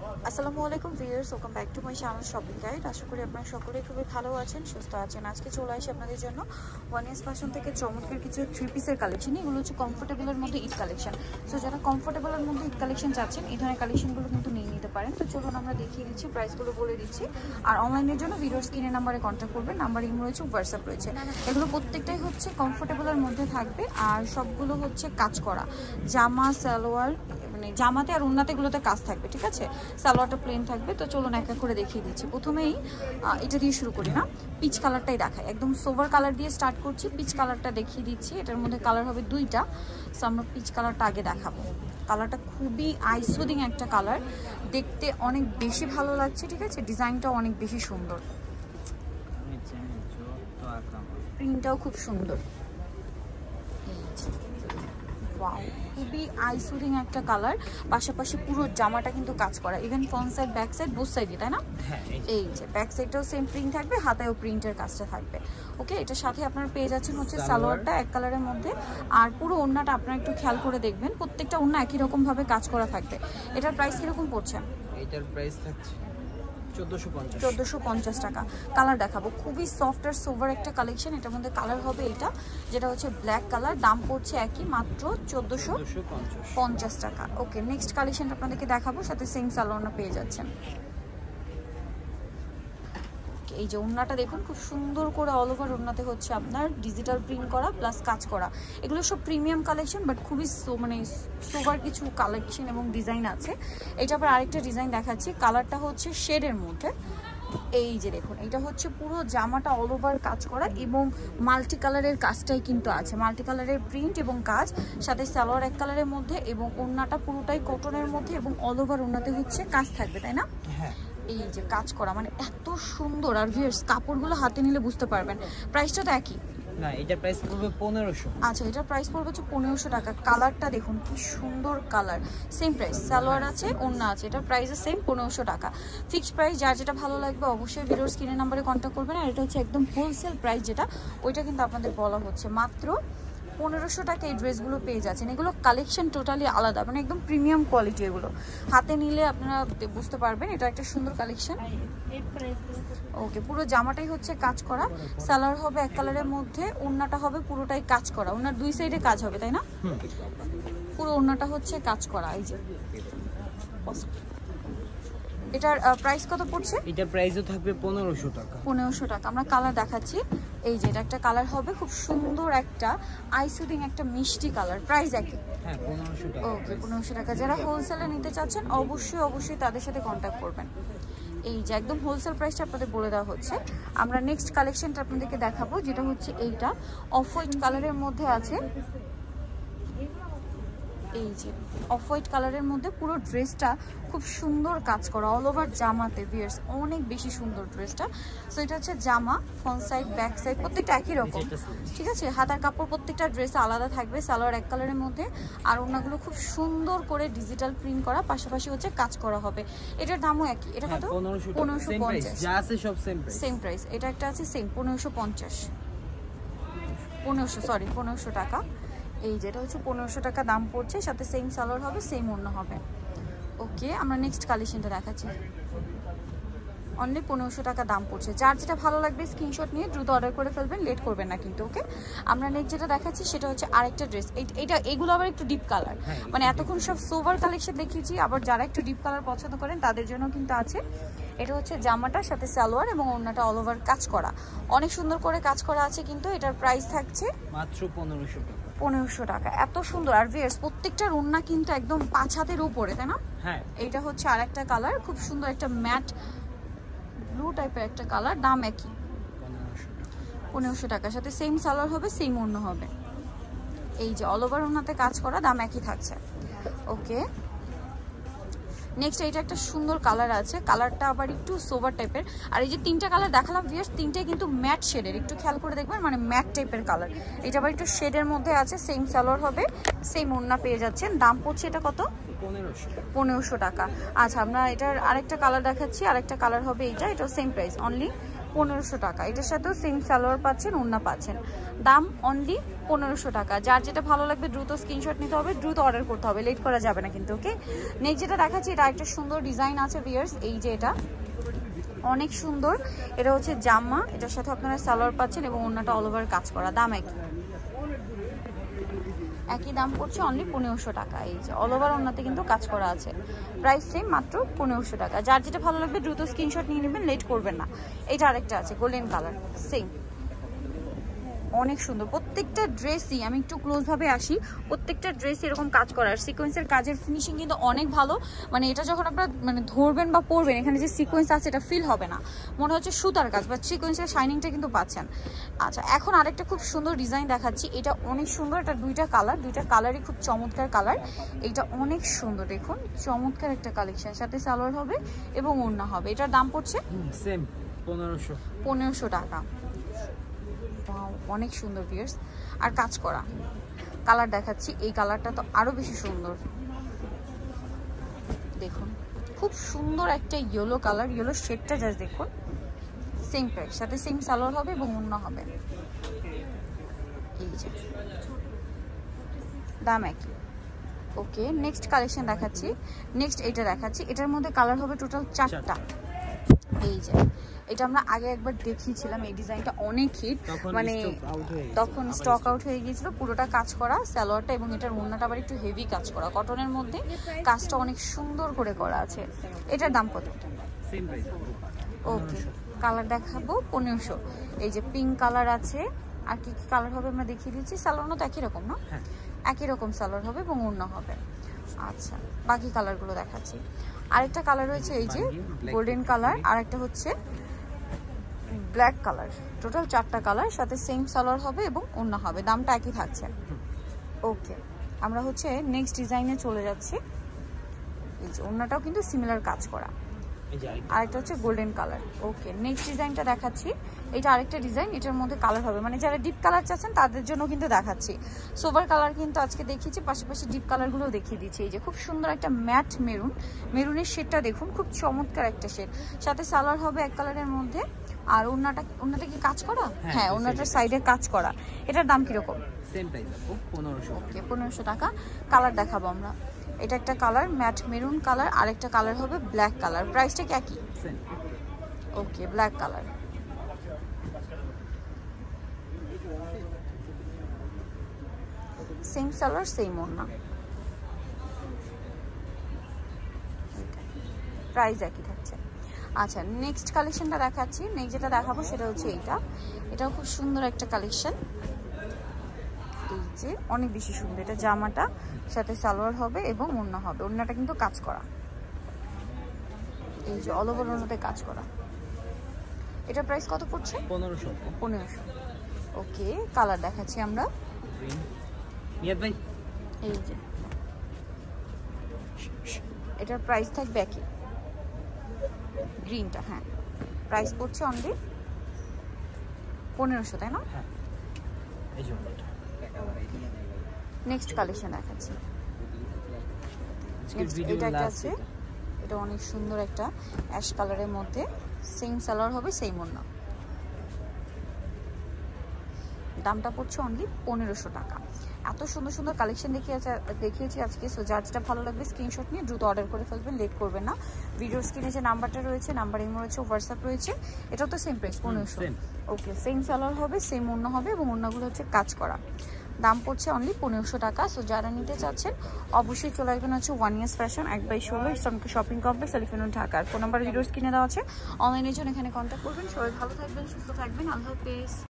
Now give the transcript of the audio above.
আসসালামু আলাইকুম viewers, welcome back to my channel shopping guide. আশা করি আপনারা সকলেই খুবই ভালো আছেন, সুস্থ আছেন। আজকে চলে আসি আপনাদের জন্য ওয়ানিস ফ্যাশন থেকে চমৎকার কিছু 3 পিসের কালেকশন। এগুলো হচ্ছে কমফোর্টেবলের মধ্যে ঈদ কালেকশন। সো যারা কমফোর্টেবলের মধ্যে ঈদ কালেকশন চাচ্ছেন, এই ধরনের কালেকশনগুলো কিন্তু নিয়ে নিতে পারেন। তো চলুন আমরা দেখিয়ে দিচ্ছি, প্রাইসগুলো বলে দিচ্ছি। আর অনলাইনের জন্য ভিডিওর স্ক্রিনের নাম্বারে কন্ট্যাক্ট করবেন। নাম্বার ইমো রয়েছে, হোয়াটসঅ্যাপ রয়েছে। এগুলো প্রত্যেকটাই হচ্ছে কমফোর্টেবলের মধ্যে থাকবে আর সবগুলো হচ্ছে কাজ করা জামা, সালোয়ার, মানে জামাতে আর ওন্নাতে গুলোতে কাজ থাকবে, ঠিক আছে। সালোয়ারটা প্লেন থাকবে। তো চলুন এক এক করে দেখিয়ে দিচ্ছি। প্রথমেই এটা দিয়ে শুরু করি না, পিচ কালারটাই দেখায়। একদম সোভার কালার দিয়ে স্টার্ট করছি, পিচ কালারটা দেখিয়ে দিচ্ছি। এটার মধ্যে কালার হবে 2টা। সো আমরা পিচ কালারটা আগে দেখাবো। কালারটা খুবই আইসুদিং একটা কালার, দেখতে অনেক বেশি ভালো লাগছে, ঠিক আছে। ডিজাইনটাও অনেক বেশি সুন্দর, প্রিন্টটাও খুব সুন্দর। ওয়াও, খুবই আইসুদিং একটা কালার। পাশাপাশি পুরো জামাটা কিন্তু কাজ করা, even front side back side both সাইডে, তাই না? এই যে ব্যাক সাইডটাও সেম প্রিন্ট থাকবে, হাতায়ও প্রিন্টের কাজটা থাকবে। ওকে, এটার সাথে আপনারা পেয়ে যাচ্ছেন হচ্ছে সালোয়ারটা এক কালারের মধ্যে। আর পুরো ওড়নাটা আপনারা একটু খেয়াল করে দেখবেন, প্রত্যেকটা ওড়না একই রকম ভাবে কাজ করা থাকবে। এটার প্রাইস কিরকম পড়ছে? এটার প্রাইস থাকছে 1450 টাকা। কালার দেখাবো, খুবই সফট আর সোভার একটা কালেকশন। এটার মধ্যে কালার হবে এটা, যেটা হচ্ছে ব্ল্যাক কালার। দাম পড়ছে একই, মাত্র 1450 টাকা। ওকে, নেক্সট কালেকশনটা আপনাদেরকে দেখাবো, সাথে সেম সালোয়ারটা পেয়ে যাচ্ছেন। এই যে ওড়নাটা দেখুন, খুব সুন্দর করে অল ওভার ওড়নাতে হচ্ছে আপনার ডিজিটাল প্রিন্ট করা প্লাস কাজ করা। এগুলো সব প্রিমিয়াম কালেকশন, বাট খুবই মানে সোভার কিছু কালেকশন এবং ডিজাইন আছে। এটা আবার আরেকটা ডিজাইন দেখাচ্ছি, কালারটা হচ্ছে শেডের মধ্যে। এই যে দেখুন, এটা হচ্ছে পুরো জামাটা অল ওভার কাজ করা এবং মাল্টি কালারের কাজটাই কিন্তু আছে, মাল্টি কালারের প্রিন্ট এবং কাজ। সাথে সালোয়ার এক কালারের মধ্যে এবং ওড়নাটা পুরোটাই কটনের মধ্যে এবং অল ওভার ওড়নাতে হচ্ছে কাজ থাকবে, তাই না? হ্যাঁ, এই যে কাজ করা, মানে এত সুন্দর। আর ভিউয়ার্স, কাপড়গুলো হাতে নিলে বুঝতে পারবেন। প্রাইসটা তো একই না, এটার প্রাইস পড়বে 1500। আচ্ছা, এটার প্রাইস পড়বে হচ্ছে 1500 টাকা। কালারটা দেখুন কি সুন্দর কালার, সেম প্রাইস। সালোয়ার আছে, ওড়না আছে, এটার প্রাইস সেম 1500 টাকা। Fixed price. যার যেটা ভালো লাগবে অবশ্যই ভিডিওর স্ক্রিনের নাম্বারে কন্ট্যাক্ট করবেন। আর এটা হচ্ছে একদম হোলসেল প্রাইস, যেটা ওইটা কিন্তু আপনাদের বলা হচ্ছে মাত্র 1500 টাকা এই ড্রেসগুলো পেয়ে যাচ্ছেন। এগুলো কালেকশন টোটালি আলাদা, মানে একদম প্রিমিয়াম কোয়ালিটি। এগুলো হাতে নিলে আপনারা বুঝতে পারবেন, এটা একটা সুন্দর কালেকশন। ওকে, পুরো জামাটাই হচ্ছে কাজ করা। সালোয়ার হবে এক কালারের মধ্যে, ওড়নাটা হবে পুরোটাই কাজ করা। ওড়নার দুই সাইডে কাজ হবে, তাই না? পুরো ওড়নাটা হচ্ছে কাজ করা। এই যে এটার প্রাইস কত পড়ছে? এটার প্রাইসও থাকবে 1500 টাকা। 1500 টাকা। আমরা কালার দেখাচ্ছি। এই যে এটা একটা কালার হবে, খুব সুন্দর একটা আইসুদিং একটা মিষ্টি কালার। প্রাইস একই? হ্যাঁ, 1500 টাকা। ওকে, 1500 টাকা। যারা হোলসেলে নিতে চাচ্ছেন অবশ্যই তাদের সাথে কন্ট্যাক্ট করবেন। এই যে একদম হোলসেল প্রাইসটা আপনাদের বলে দেওয়া হচ্ছে। আমরা নেক্সট কালেকশনটা আপনাদেরকে দেখাবো, যেটা হচ্ছে এইটা অফ হোয়াইট কালারের মধ্যে আছে। এই যে অফ হোয়াইট কালারের মধ্যে পুরো ড্রেসটা খুব সুন্দর কাজ করা অল ওভার জামাতে। ভিউয়ার্স, অনেক বেশি সুন্দর ড্রেসটা। সো এটা হচ্ছে জামা, ফ্রন্ট সাইড ব্যাক সাইড প্রত্যেকটা একই রকম, ঠিক আছে। হাতার কাপড় প্রত্যেকটা ড্রেস আলাদা থাকবে। সালোয়ার এক কালারের মধ্যে, আর ওড়নাগুলো খুব সুন্দর করে ডিজিটাল প্রিন্ট করা, পাশাপাশি হচ্ছে কাজ করা হবে। এটার দামও একই। এটা কত? 1550। যা আছে সব সেম প্রাইস। এটা একটা আছে সেম 1550 টাকা। এই যেটা হচ্ছে 1500 টাকা দাম পড়ছে, সাথে সেম সালোয়ার হবে, সেম ওড়না হবে। ওকে, আমরা নেক্সট কালেকশনটা দেখাচ্ছি। অনলি 1500 টাকা দাম পড়ছে। যার যেটা ভালো লাগবে স্ক্রিনশট নিয়ে দ্রুত অর্ডার করে ফেলবেন, লেট করবেন না কিন্তু। ওকে, আমরা নেক্সট যেটা দেখাচ্ছি সেটা হচ্ছে আরেকটা ড্রেস। এগুলো আবার একটু ডিপ কালার, মানে এতক্ষণ সব সোভার কালেকশন দেখিয়েছি, আবার যারা একটু ডিপ কালার পছন্দ করেন তাদের জন্য কিন্তু আছে। এটা হচ্ছে জামাটার সাথে সালোয়ার এবং ওড়নাটা অল ওভার কাজ করা, অনেক সুন্দর করে কাজ করা আছে। কিন্তু এটার প্রাইস থাকছে মাত্র 1500 টাকা। 1500 টাকা। এত সুন্দর। আর ভিউয়ার্স, প্রত্যেকটার ওড়না কিন্তু একদম 5 হাতের উপরে, তাই না? হ্যাঁ, এইটা হচ্ছে আরেকটা কালার, খুব সুন্দর একটা ম্যাট ব্লু টাইপের একটা কালার। দাম একই, 1500 টাকার সাথে সেম সালোয়ার হবে, সেম ওড়না হবে। এই যে অল ওভার ওড়নাতে কাজ করা, দাম একই থাকছে। ওকে, নেক্সট এইটা একটা সুন্দর কালার আছে, কালারটা আবার একটু সোভার টাইপের। আর এই যে 3টা কালার দেখালাম ভিউয়ার্স, 3টাই কিন্তু ম্যাট শেডের, একটু খেয়াল করে দেখবেন, মানে ম্যাট টাইপের কালার। এটা আবার একটু শেডের মধ্যে আছে, সেম সালোয়ার হবে, সেম ওড়না পেয়ে যাচ্ছেন। দাম পড়ছে এটা কত? 1500 টাকা। আচ্ছা, আমরা এটার আরেকটা কালার দেখাচ্ছি, আরেকটা কালার হবে এইটা, এটাও সেম প্রাইস, অনলি 1500 টাকা। এটার সাথেও সেম সালোয়ার পাচ্ছেন, ওড়না পাচ্ছেন। দাম অনলি 1500 টাকা। যার যেটা ভালো লাগবে দ্রুত স্ক্রিনশট নিতে হবে, দ্রুত অর্ডার করতে হবে, লেট করা যাবে না কিন্তু। ওকে, নেক্সট যেটা দেখাচ্ছি এটা একটা সুন্দর ডিজাইন আছে ভিউয়ার্স। এই যে এটা অনেক সুন্দর, এটা হচ্ছে জামা, এটার সাথে আপনারা সালোয়ার পাচ্ছেন এবং ওড়নাটা অল ওভার কাজ করা। দাম একই দাম পড়ছে অনলি 1500 টাকা। এই যে অল ওভার ওড়নাতে কিন্তু কাজ করা আছে, প্রাইস সেম মাত্র 1500 টাকা। যার যেটা ভালো লাগবে দ্রুত স্ক্রিনশট নিয়ে নেবেন, লেট করবেন না। এটা আরেকটা আছে গোল্ডেন কালার, সেম অনেক সুন্দর। প্রত্যেকটা ড্রেসই আমি একটু ক্লোজ ভাবে আসি, প্রত্যেকটা ড্রেস এরকম কাজ করার সিকোয়েন্সের কাজের ফিনিশিং কিন্তু অনেক ভালো। মানে এটা যখন আপনারা মানে ধরবেন বা পরবেন, এখানে যে সিকোয়েন্স আছে এটা ফিল হবে না, মনে হচ্ছে সুতার কাজ, বা সিকোয়েন্সের শাইনিংটা কিন্তু পাচ্ছেন। আচ্ছা, এখন আরেকটা খুব সুন্দর ডিজাইন দেখাচ্ছি, এটা অনেক সুন্দর। এটা দুইটা কালারই খুব চমৎকার কালার। এটা অনেক সুন্দর, দেখুন চমৎকার একটা কালেকশন, সাথে সালোয়ার হবে এবং ওড়না হবে। এটার দাম পড়ছে সেম 1500 টাকা। অনেক সুন্দর ভিউয়ার্স, আর কাজ করা। কালার দেখাচ্ছি, এই কালারটা তো আরো বেশি সুন্দর, দেখুন খুব সুন্দর একটা ইয়েলো কালার, ইয়েলো শেডটা জাস্ট দেখুন। সেম প্রাইস, সাথে সেম সালোয়ার হবে এবং ওড়না হবে। এই যে দাম একই। ওকে, নেক্সট কালেকশন দেখাচ্ছি। নেক্সট এটা দেখাচ্ছি, এটার মধ্যে কালার হবে টোটাল 4টা। এই যে এটা আমরা আগে একবার দেখিয়েছিলাম, এই ডিজাইনটা অনেক হিট, মানে তখন স্টক আউট হয়ে গিয়েছিল। পুরোটা কাজ করা সালোয়ারটা এবং এটার ওড়নাটা আবার একটু হেভি কাজ করা, কটনের মধ্যে কাজটা অনেক সুন্দর করে করা আছে। এটার দাম কত? ওকে, কালার দেখাবো 1500। এই যে পিঙ্ক কালার আছে, আর কি কি কালার হবে আমরা দেখিয়ে দিচ্ছি। সালোয়ারও তো একই রকম না? একই রকম সালোয়ার হবে এবং ওড়না হবে। আচ্ছা, বাকি কালারগুলো দেখাচ্ছি। আরেকটা কালার রয়েছে এই যে গোল্ডেন কালার, আর একটা হচ্ছে ব্ল্যাক কালার। টোটাল 4টা কালার, সাথে সেম সালোয়ার হবে এবং ওড়না হবে। দামটা একই থাকছে। ওকে, আমরা হচ্ছে নেক্সট ডিজাইনে চলে যাচ্ছি। এই যে ওড়নাটাও কিন্তু সিমিলার কাজ করা, আরেকটা হচ্ছে গোল্ডেন কালার। ওকে, নেক্সট ডিজাইনটা দেখাচ্ছি। এটা আরেকটা ডিজাইন, এটার মধ্যে কালার হবে, মানে যারা ডিপ কালার চাচ্ছেন তাদের জন্য কিন্তু দেখাচ্ছি। সোভার কালার কিন্তু আজকে দেখিয়েছি, পাশাপাশি ডিপ কালারগুলো দেখিয়ে দিচ্ছি। এই যে খুব সুন্দর একটা ম্যাট মেরুনের শেডটা দেখুন, খুব চমৎকার একটা শেড। সাথে সালোয়ার হবে এক কালারের মধ্যে, আর ওড়নাটা কি কাজ করা? হ্যাঁ, ওড়নাটার সাইডে কাজ করা। এটার দাম কিরকম? Same price 1500। ওকে, 1500 টাকা। কালার দেখাবো আমরা। এটা একটা কালার ম্যাট মেরুন কালার, আরেকটা কালার হবে ব্ল্যাক কালার। প্রাইসটা কি একই? Okay, black colour. Same salwar same ওড়না, প্রাইস একই থাকছে। আচ্ছা, নেক্সট কালেকশনটা দেখাচ্ছি। নেক্সট যেটা দেখাবো সেটা হচ্ছে এটাও খুব সুন্দর একটা কালেকশন। এই যে অনেক বেশি সুন্দর, এটা জামাটা সাথে সালোয়ার হবে এবং ওড়না হবে। ওড়নাটা কিন্তু কাজ করা, এই যে অল ওভার ওড়নাতে কাজ করা। এটা প্রাইস কত পড়ছে? 1500। ওকে, কালার দেখাচ্ছি আমরা। এই যে এটার প্রাইস থাকবে একই, গ্রিনটা। হ্যাঁ, প্রাইস পড়ছে অনলি 1500, তাই না? নেক্সট কালেকশন দেখাচ্ছি। এটা একটা আছে, এটা অনেক সুন্দর একটা অ্যাশ কালারের মধ্যে, সেম সালোয়ার হবে সেম ওড়না। দামটা পড়ছে অনলি 1500 টাকা। এত সুন্দর সুন্দর কালেকশন দেখিয়েছি আজকে। সো যার যেটা ভালো লাগবে স্ক্রিনশট নিয়ে দ্রুত অর্ডার করে ফেলবেন, লেট করবেন না। ভিডিওর স্ক্রিনে যে নাম্বারটা রয়েছে, নাম্বার ইমো রয়েছে, হোয়াটসঅ্যাপ রয়েছে। এটাও তো same price 1500। Okay, same salwar হবে, সেম ওড়না হবে এবং ওড়নাগুলো হচ্ছে কাজ করা। দাম পড়ছে অনলি 1500 টাকা। সো যারা নিতে চাচ্ছেন অবশ্যই চলে আসবেন হচ্ছে 1 years fashion 1/16 Islamic shopping complex, elephant ঢাকার। ফোন নাম্বার ভিডিওর স্ক্রিনে দেওয়া আছে, অনলাইনের জন্য এখানে কন্ট্যাক্ট করবেন। সবাই ভালো থাকবেন, সুস্থ থাকবেন, আল্লাহ হাফেজ।